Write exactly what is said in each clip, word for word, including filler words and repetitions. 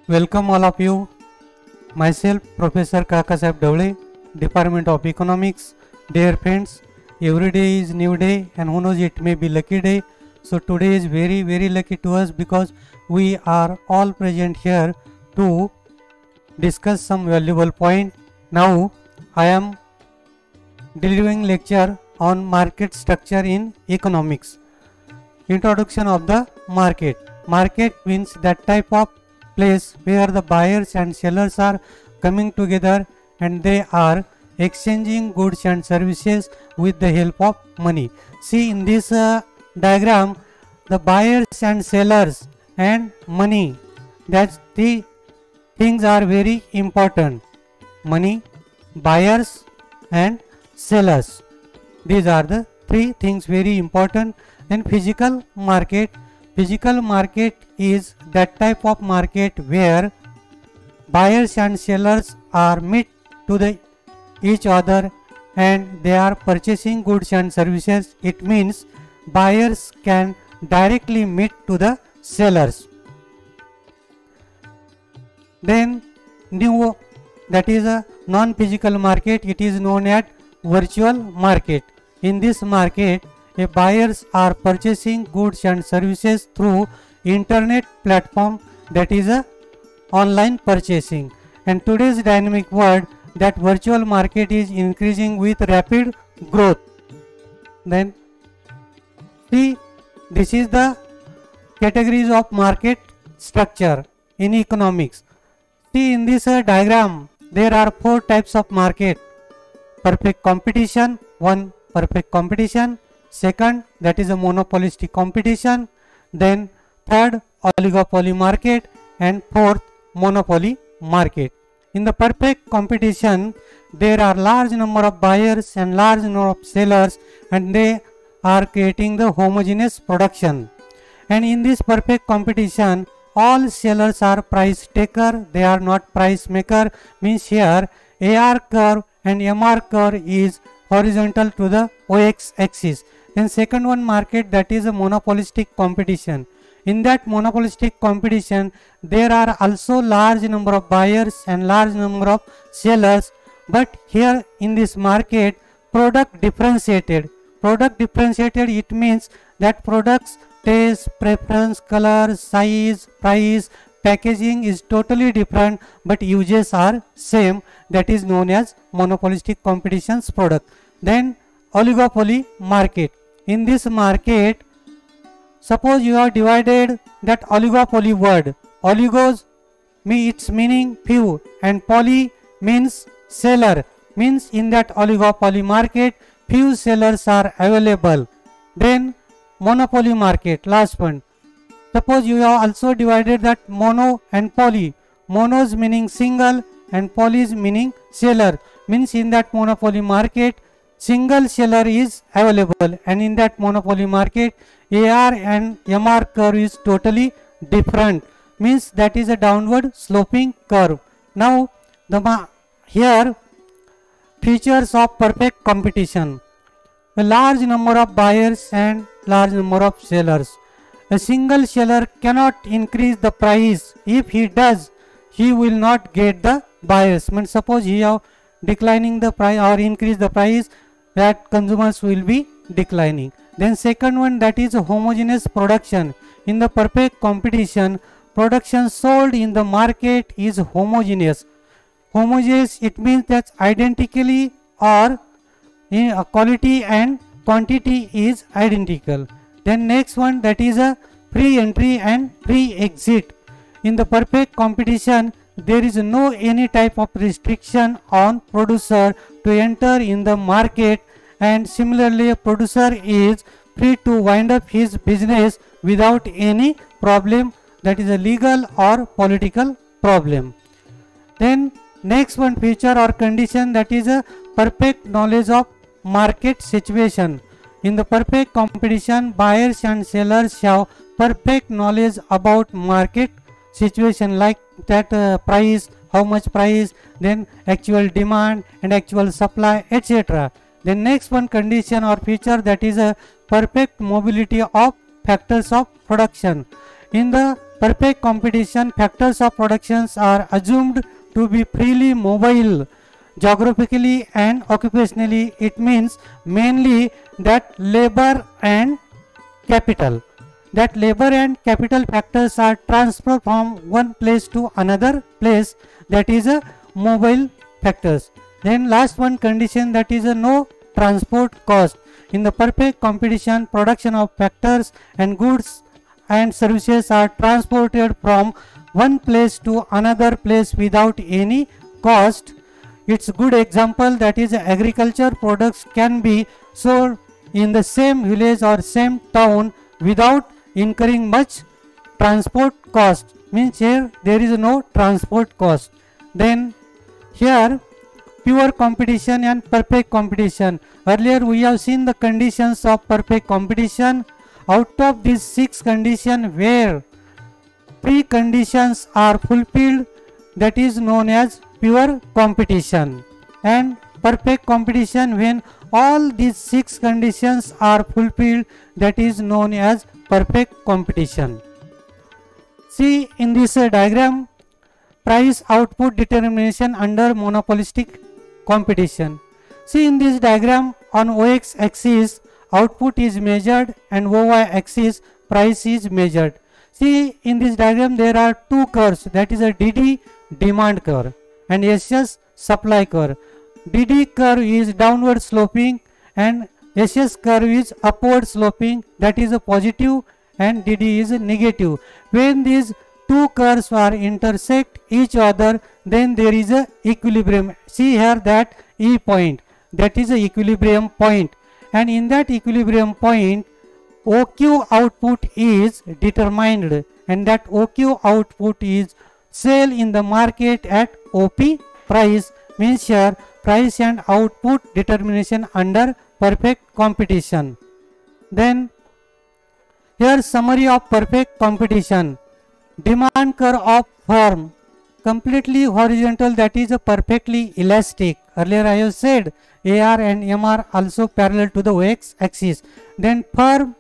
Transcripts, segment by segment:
Welcome all of you. Myself Professor Kaka Saheb Davle, Department of Economics. Dear friends, every day is new day and who knows, it may be lucky day. So today is very very lucky to us because we are all present here to discuss some valuable point. Now I am delivering lecture on market structure in economics. Introduction of the market. Market means that type of place where the buyers and sellers are coming together and they are exchanging goods and services with the help of money. See in this uh, diagram, the buyers and sellers and money, that's the things are very important. Money, buyers and sellers, these are the three things very important. Then physical market. Physical market is that type of market where buyers and sellers are meet to the each other and they are purchasing goods and services. It means buyers can directly meet to the sellers. Then new, that is a non-physical market. It is known as virtual market. In this market, a buyers are purchasing goods and services through internet platform, that is a online purchasing. And today's dynamic world, that virtual market is increasing with rapid growth. Then see, this is the categories of market structure in economics. See in this uh, diagram, there are four types of market. Perfect competition, one perfect competition. Second, that is a monopolistic competition. Then third, oligopoly market, and fourth, monopoly market. In the perfect competition, there are large number of buyers and large number of sellers and they are creating the homogeneous production. And in this perfect competition, all sellers are price taker, they are not price maker. Means here A R curve and M R curve is horizontal to the O X axis. Then second one market, that is a monopolistic competition. In that monopolistic competition, there are also large number of buyers and large number of sellers. But here in this market, product differentiated. Product differentiated, it means that products taste, preference, color, size, price, packaging is totally different but uses are same. That is known as monopolistic competitions product. Then oligopoly market. In this market, suppose you have divided that oligopoly word. Oligos, me its meaning few and poly means seller. Means in that oligopoly market, few sellers are available. Then monopoly market, last one. Suppose you have also divided that mono and poly. Monos meaning single and polys meaning seller. Means in that monopoly market, single seller is available and in that monopoly market A R and M R curve is totally different. Means that is a downward sloping curve. Now the here features of perfect competition. A large number of buyers and large number of sellers. A single seller cannot increase the price. If he does, he will not get the buyers. Means suppose he have declining the price or increase the price, that consumers will be declining. Then second one, that is a homogeneous production. In the perfect competition, production sold in the market is homogeneous. Homogeneous, it means that identically or in a quality and quantity is identical. Then next one, that is a free entry and free exit. In the perfect competition, there is no any type of restriction on producer to enter in the market, and similarly a producer is free to wind up his business without any problem, that is a legal or political problem. Then next one feature or condition, that is a perfect knowledge of market situation. In the perfect competition, buyers and sellers have perfect knowledge about market situation, like that uh, price, how much price, then actual demand and actual supply, et cetera. Then next one condition or feature, that is a perfect mobility of factors of production. In the perfect competition, factors of productions are assumed to be freely mobile geographically and occupationally. It means mainly that labor and capital. That labor and capital factors are transferred from one place to another place, that is a mobile factors. Then last one condition, that is a no transport cost. In the perfect competition, production of factors and goods and services are transported from one place to another place without any cost. It's a good example, that is agriculture products can be sold in the same village or same town without incurring much transport cost. Means here there is no transport cost. Then here pure competition and perfect competition. Earlier we have seen the conditions of perfect competition. Out of these six conditions, where three conditions are fulfilled, that is known as pure competition. And perfect competition, when all these six conditions are fulfilled, that is known as perfect competition. See in this uh, diagram, price output determination under monopolistic competition. See in this diagram, on O X axis output is measured and O Y axis price is measured. See in this diagram there are two curves, that is a D D demand curve and S S supply curve. D D curve is downward sloping and S S curve is upward sloping, that is a positive, and D D is a negative. When these two curves are intersect each other, then there is a equilibrium. See here that E point, that is a equilibrium point, and in that equilibrium point O Q output is determined, and that O Q output is sale in the market at O P price. Means here price and output determination under perfect competition. Then here summary of perfect competition. Demand curve of firm completely horizontal, that is a perfectly elastic. Earlier I have said A R and M R also parallel to the O X axis. Then firm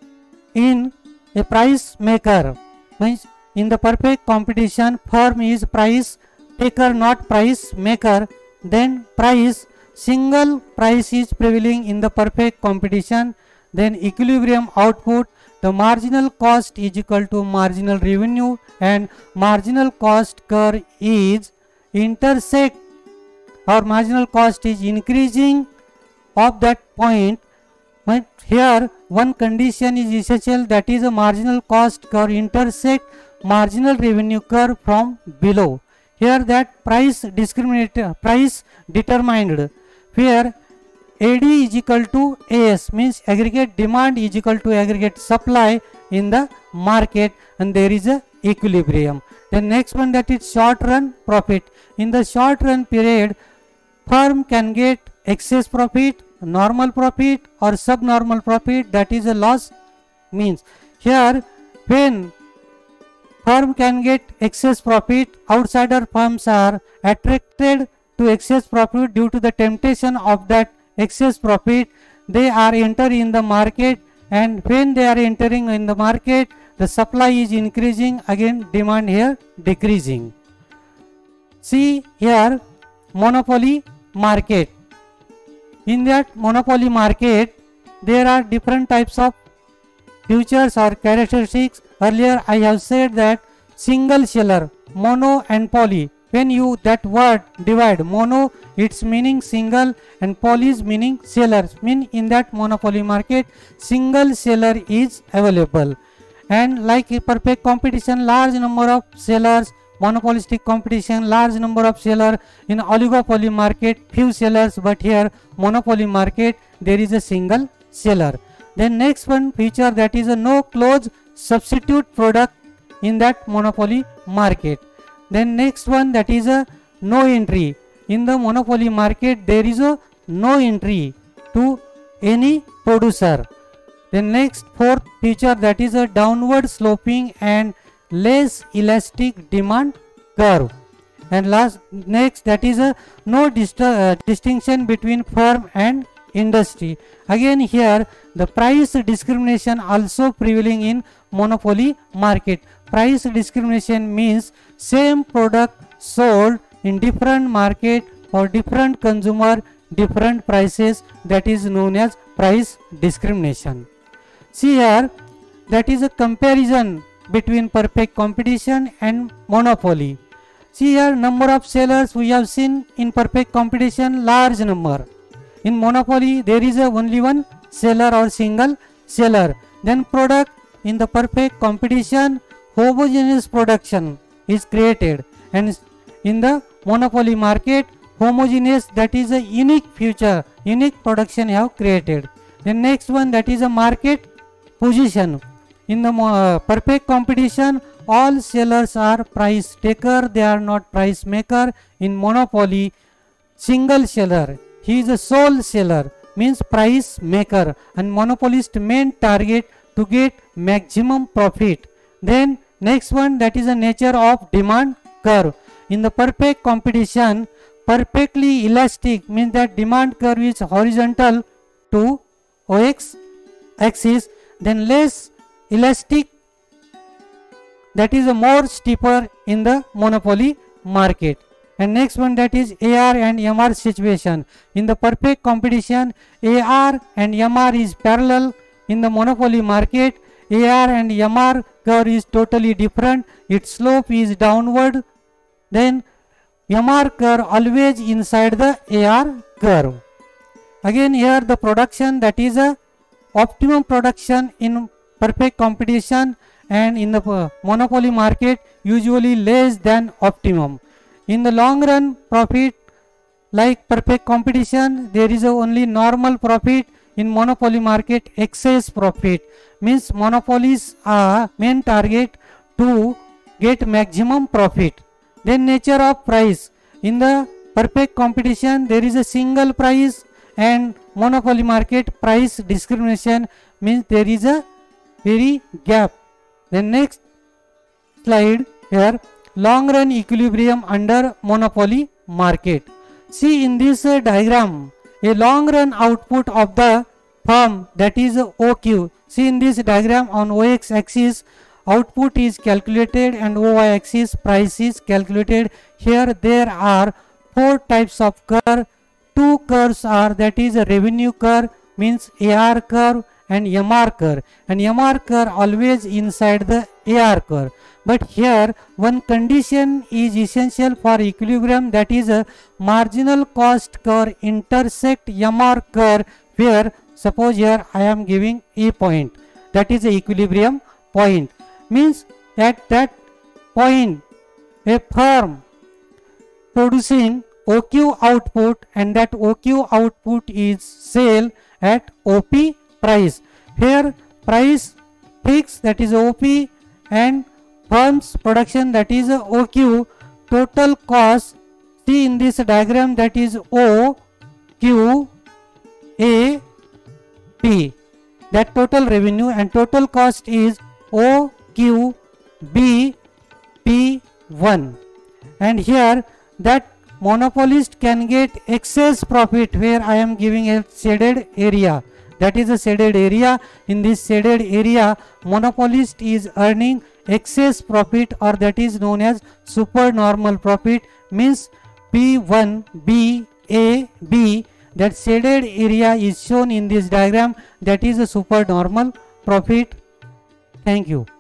in a price maker, means in the perfect competition firm is price taker, not price maker. Then price, single price is prevailing in the perfect competition. Then equilibrium output, the marginal cost is equal to marginal revenue, and marginal cost curve is intersect, or marginal cost is increasing of that point. But here one condition is essential, that is a marginal cost curve intersect marginal revenue curve from below. Here that price discriminate price determined, where A D is equal to A S, means aggregate demand is equal to aggregate supply in the market, and there is a equilibrium. The next one, that is short run profit. In the short run period, firm can get excess profit, normal profit, or subnormal profit, that is a loss. Means here when firm can get excess profit, outsider firms are attracted to excess profit due to the temptation of that excess profit. They are entering in the market, and when they are entering in the market, the supply is increasing, again demand here decreasing. See here monopoly market. In that monopoly market there are different types of features or characteristics. Earlier I have said that single seller, mono and poly. When you that word divide, mono its meaning single and poly is meaning sellers. Mean in that monopoly market single seller is available, and like a perfect competition, large number of sellers. Monopolistic competition, large number of sellers. In oligopoly market few sellers, but here monopoly market there is a single seller. Then next one feature, that is a no close substitute product in that monopoly market. Then next one, that is a no entry. In the monopoly market there is a no entry to any producer. Then next fourth feature, that is a downward sloping and less elastic demand curve. And last next, that is a no dist uh, distinction between firm and industry. Again here the price discrimination also prevailing in monopoly market. price discrimination means same product sold in different market for different consumer, different prices, that is known as price discrimination. See here, that is a comparison between perfect competition and monopoly. See here, number of sellers we have seen in perfect competition, large number. In monopoly there is a only one seller or single seller. Then product, in the perfect competition homogeneous production is created, and in the monopoly market homogeneous, that is a unique feature, unique production have created. Then next one, that is a market position. In the uh, perfect competition all sellers are price taker, they are not price maker. In monopoly single seller, he is a sole seller, means price maker, and monopolist main target to get maximum profit. Then next one, that is the nature of demand curve. In the perfect competition perfectly elastic means that demand curve is horizontal to O X axis, then less elastic, that is a more steeper in the monopoly market. And next one, that is A R and M R situation. In the perfect competition A R and M R is parallel. In the monopoly market A R and M R curve is totally different, its slope is downward. Then M R curve always inside the A R curve. Again here the production, that is a optimum production in perfect competition, and in the uh, monopoly market usually less than optimum. In the long run profit, like perfect competition there is a only normal profit. In monopoly market excess profit, means monopolies are main target to get maximum profit. Then nature of price. In the perfect competition there is a single price, and monopoly market price discrimination means there is a very gap. Then next slide here, long run equilibrium under monopoly market. See in this uh, diagram a long run output of the firm, that is uh, O Q. See in this diagram on O X axis output is calculated and O Y axis price is calculated. Here there are four types of curve. Two curves are, that is a revenue curve means A R curve and M R curve, and M R curve always inside the A R curve. But here one condition is essential for equilibrium, that is a marginal cost curve intersect M R curve, where suppose here I am giving a point, that is a equilibrium point, means at that point a firm producing O Q output, and that O Q output is sale at O P price. Here price fixed, that is O P, and firm's production, that is O Q. Total cost, see in this diagram, that is O Q A P, that total revenue, and total cost is O Q B P one. And here that monopolist can get excess profit, where I am giving a shaded area, that is a shaded area. In this shaded area monopolist is earning excess profit, or that is known as supernormal profit, means P one B A B. That shaded area is shown in this diagram, that is a supernormal profit. Thank you.